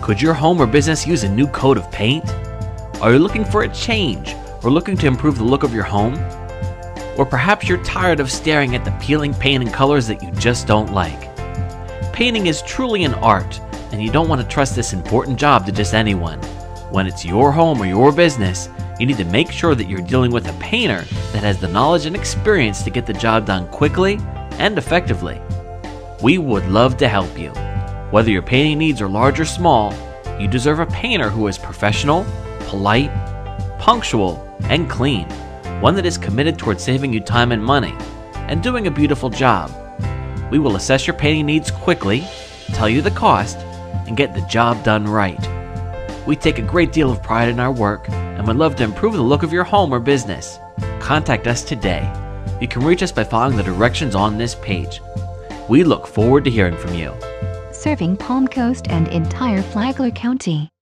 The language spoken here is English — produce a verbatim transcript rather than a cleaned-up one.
Could your home or business use a new coat of paint? Are you looking for a change or looking to improve the look of your home? Or perhaps you're tired of staring at the peeling paint and colors that you just don't like. Painting is truly an art, and you don't want to trust this important job to just anyone. When it's your home or your business, you need to make sure that you're dealing with a painter that has the knowledge and experience to get the job done quickly and effectively. We would love to help you. Whether your painting needs are large or small, you deserve a painter who is professional, polite, punctual, and clean. One that is committed towards saving you time and money and doing a beautiful job. We will assess your painting needs quickly, tell you the cost, and get the job done right. We take a great deal of pride in our work and would love to improve the look of your home or business. Contact us today. You can reach us by following the directions on this page. We look forward to hearing from you. Serving Palm Coast and entire Flagler County.